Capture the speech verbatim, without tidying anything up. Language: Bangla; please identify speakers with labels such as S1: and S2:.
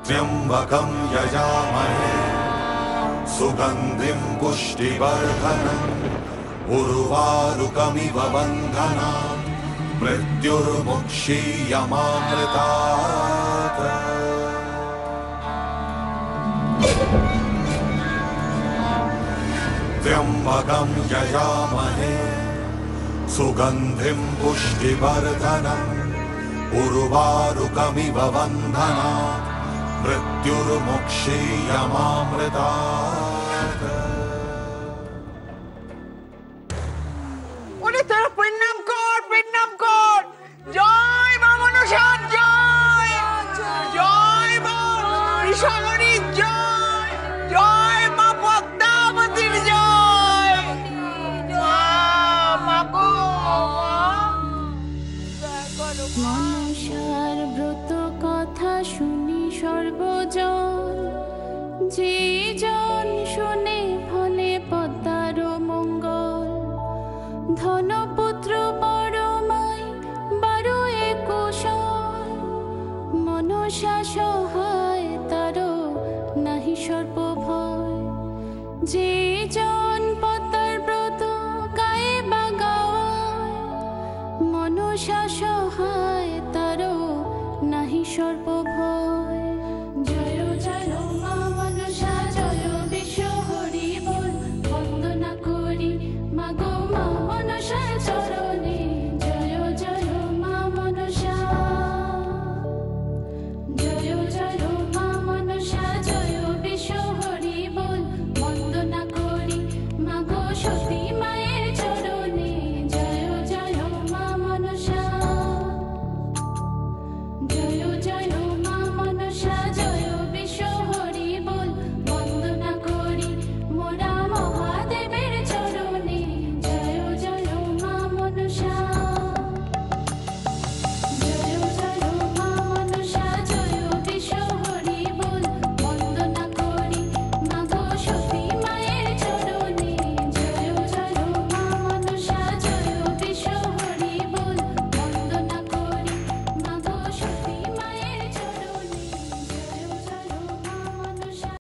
S1: त्र्यम्बकं यजामहे सुगन्धिं पुष्टिवर्धनम् उर्वारुकमिव बन्धनान् मृत्युर्मुक्षीयमामृतात्। त्र्यम्बकं यजामहे सुगन्धिं पुष्टिवर्धनम् उर्वारुकमिव बन्धनात् मृत्युर्मुक्षीयमामृतात्।
S2: ওরে তোর প্রণাম কর, প্রণাম কর। জয় মা মনসার জয়, জয় মা ঋষাগরীর জয়, জয় মা পদ্মাবতীর জয়। মা মা গো
S3: মনসার ব্রত কথা শুনি সর্বজন, যে জন শুনে ফলে পদ্মার মঙ্গল। ধনপুত্র পরমাই বারো একুশল, মনসা সহায় তার নাহি সর্প ভয়। যে জন